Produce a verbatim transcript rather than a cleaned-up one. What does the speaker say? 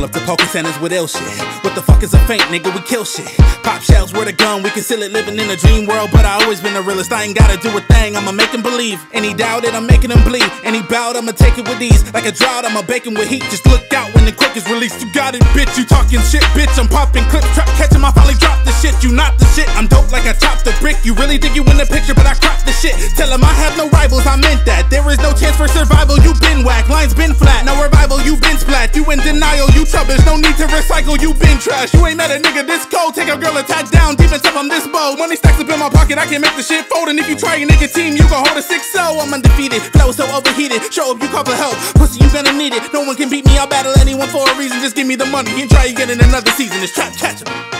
up to poker centers with ill shit. What the fuck is a feint, nigga? We kill shit. Pop shells with a gun, we conceal it, living in a dream world. But I always been the realest, I ain't gotta do a thing, I'ma make him believe. Any doubt it, I'm making him bleed. Any bout, I'ma take it with ease. Like a drought, I'ma bake him with heat. Just look out when the quick is released. You got it, bitch, you talking shit, bitch. I'm popping clips, trap catching my finally drop the shit. You not the shit, I'm dope like I chopped the brick. You really think you in the picture, but I cropped the shit. Tell him I have no rivals, I meant that. There is no chance for survival, you been whack. Lines been flat, no revival, you been splat. You in denial, you troubles, no need to recycle, you been trash. You ain't met a nigga this cold, take a girl attack down, deep and tough, I'm this bold. Money stacks up in my pocket, I can't make the shit fold. And if you try a nigga team, you gon' hold a six oh. I'm undefeated, flow so overheated, show up, you call for help. Pussy, you gonna need it, no one can beat me, I'll battle anyone for a reason. Just give me the money and try again in another season, it's trap catching.